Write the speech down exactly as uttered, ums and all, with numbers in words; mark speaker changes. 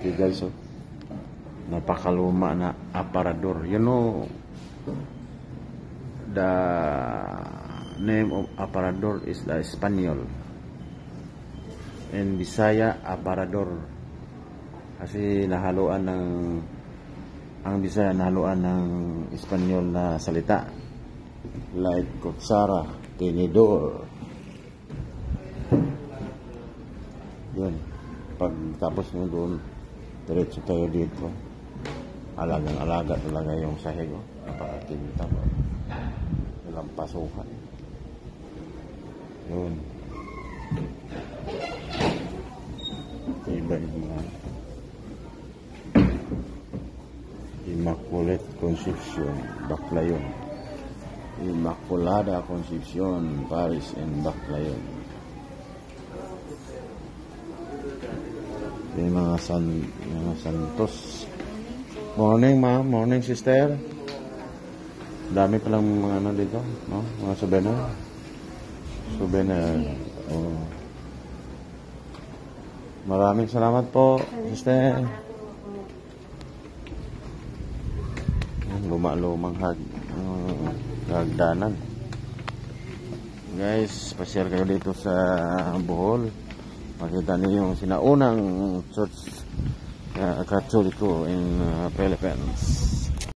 Speaker 1: City guys. So, napakaluma na aparador. You know, the name of aparador is the Espanyol. And Bisaya, aparador. Kasi nahaluan ng, ang Bisaya nahaluan ng Espanyol na salita. Like kutsara, tinidor. Yun. Pag tapos nyo doon, diretso tayo dito. Alagang-alaga talaga yung sahig. Oh. Napakakinta mo. Walang pasukan. Yun. Iba-iba. Immaculate Concepcion, Baclayon. Immaculada Concepcion, Paris and Baclayon. Yung mga san, mga santos. Morning, ma'am. Morning, sister. Dami palang mga ano dito, no? Mga souvenir. Souvenir. Oh. Maraming salamat po, sister. Luma-lumang hag, uh, hagdanan. Guys, pasyal kayo dito sa Bohol. Makita niyo yung sinaunang church uh, Katoliko in uh, Philippines.